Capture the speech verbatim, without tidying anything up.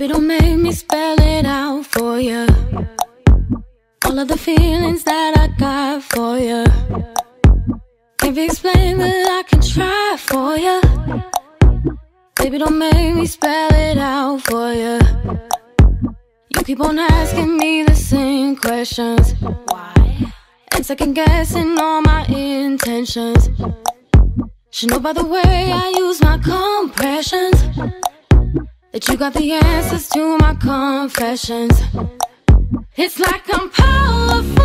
Baby, don't make me spell it out for you. All of the feelings that I got for you can't be explained, but I can try for you. Baby, don't make me spell it out for you. You keep on asking me the same questions, why? And second guessing all my intentions. Should know by the way I use my compressions that you got the answers to my confessions. It's like I'm powerful.